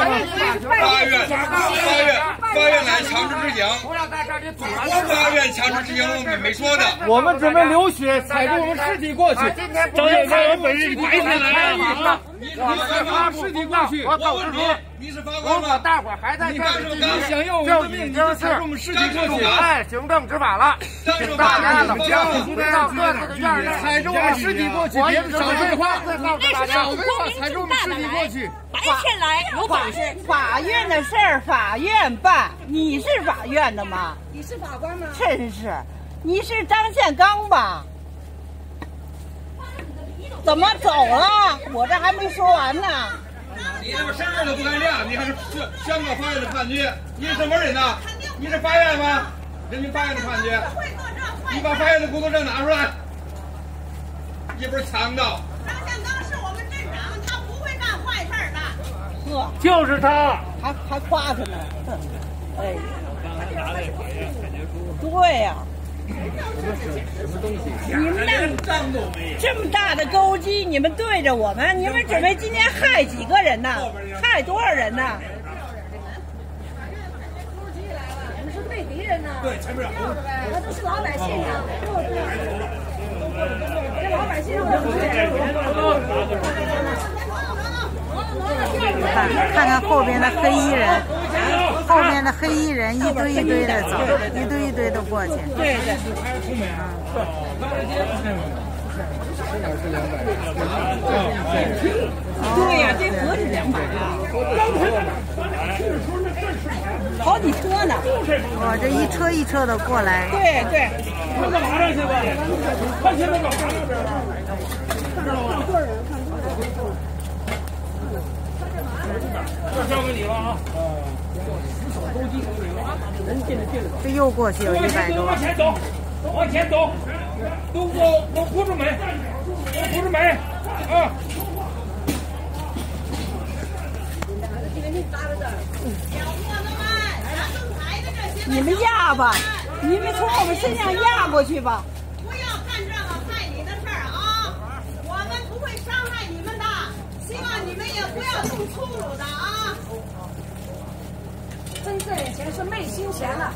法院来强制执行，法院强制执行，我们没说的。 我们准备流血，踩着我们尸体过去。张先生，我本人白天来了，我们尸体过去。 我问你是法官吗？ 如果大伙还在这里， 你想要我们的命，你就踩着我们尸体过去。 按行政执法了，请大家冷静，回到各自的院内， 踩着我们尸体过去，别少废话，少废话，踩着我们尸体过去。 白天来有本事， 法院的事儿法院办，你是法院的吗？ 你是法官吗？ 真是，你是张宪刚吧？怎么走了？我这还没说完呢。 你他妈身份都不敢亮，你还是香港法院的判决？你是什么人呐？你是法院吗？人民法院的判决。你把法院的工作证拿出来，一本强盗。 张宪刚是我们镇长，他不会干坏事的。 呵， 就是他， 还夸他呢。哎，对呀。你们那这么大的钩机，你们对着我们，你们准备今天害几个人呢？害多少人呢？ 你是对敌人呢？ 对，前面那都是老百姓啊！这老百姓的看看后边的黑衣人，后面的黑衣人一堆一堆的走，一堆一堆的过去。对对。对呀，这何止200啊！好几车呢。哇，这一车一车的过来。对对。 快到马上去吧，快去那个马上边。这交给你了啊！ 这又过去有100多。 往前走，往前走，我扶住门，扶住门啊！ 你们压吧，你们从我们身上压过去吧。 不要干这个害你的事儿啊！我们不会伤害你们的，希望你们也不要动粗鲁的啊！真正以前是昧心闲了。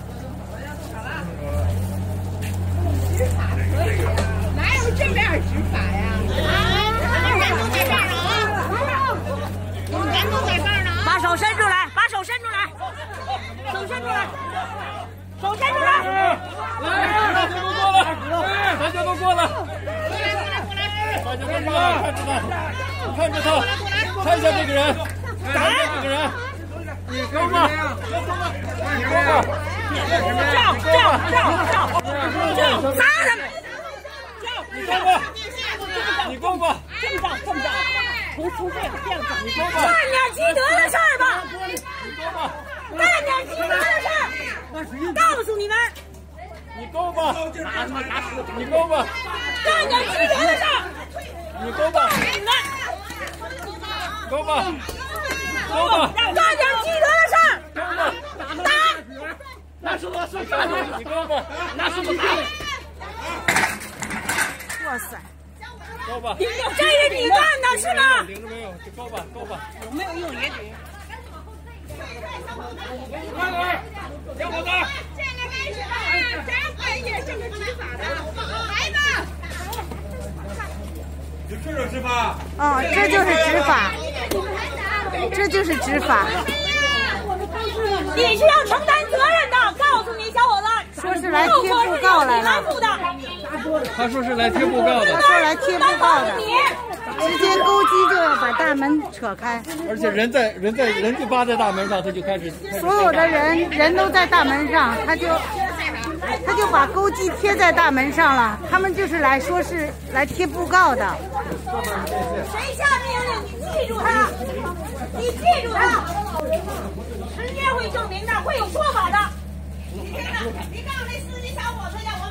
执法可以啊，哪有这样执法呀？人都在这儿呢啊！人都在这儿呢啊！ 把手伸出来，把手伸出来，手伸出来，手伸出来！ 来，大家都过了，大家都过了，大家都过来，看着他，看一下这个人，看一下这个人，你够吗？你够吗？ 照，杀他们！ 你够吗？你够吗？ 这么照，从这样照， 你够吗？ 干点积德的事儿吧！ 你够吗？ 干点积德的事儿！告诉你们， 你够吗？你够吗？ 干点积德的事儿！ 你够吗？ 你们够吗？够吗？ 干点积德的事儿！ 够吗？ 打！ 拿手把手干！你够吗？拿手打！ 哇塞！ 够吧？ 这是你干的是吗？ 领着没有？够吧？够吧？ 有没有用也得。 快点，小伙子！ 现在开始了，咱半夜这个执法的孩子。 就这执法。 哦，这就是执法，这就是执法。你是要承担责任的，告诉你小伙子。说是来贴布告来了。 他说是来贴布告的。 他说来贴布告的。直接钩机就要把大门扯开。 而且人就扒在大门上，他就开始。 所有的人都在大门上，他就把钩机贴在大门上了。他们就是来说是来贴布告的。谁下命令？你记住他，你记住他。时间会证明的，会有说法的。 你看那司机小伙子呀，我